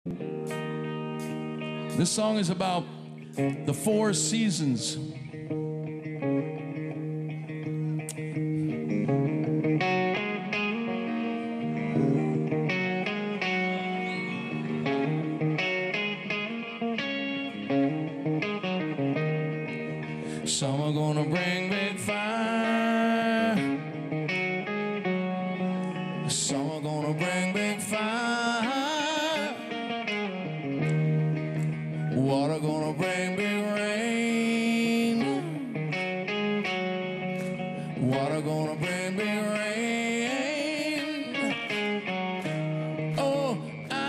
This song is about the four seasons. Some are gonna bring big fire. Some are gonna bring big fire. Water gonna bring big rain. Water gonna bring big rain. Oh,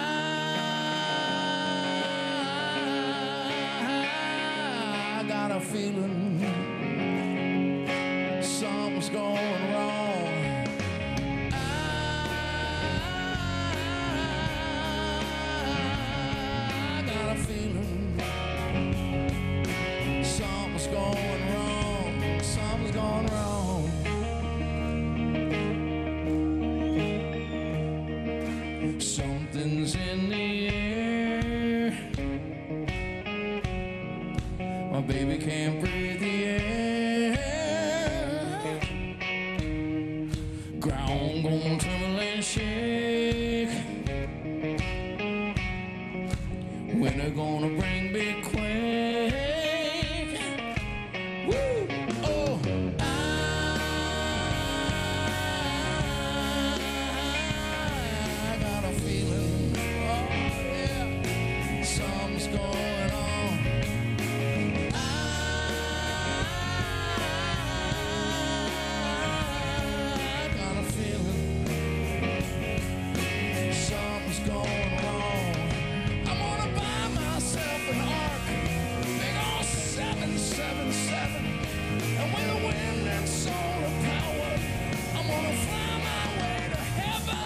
I got a feeling something's going wrong. I got a feeling something's going wrong. Something's going wrong. Something's in the air. My baby can't breathe the air. Ground gonna tremble and shake. Winter gonna bring big quake. Woo! Oh, I got a feeling. Oh yeah, something's going on. I got a feeling something's going wrong. I'm gonna buy myself an ark, big old 777, and with the wind and solar power, I'm gonna fly my way to heaven.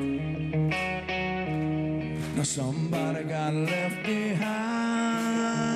Now somebody got left behind.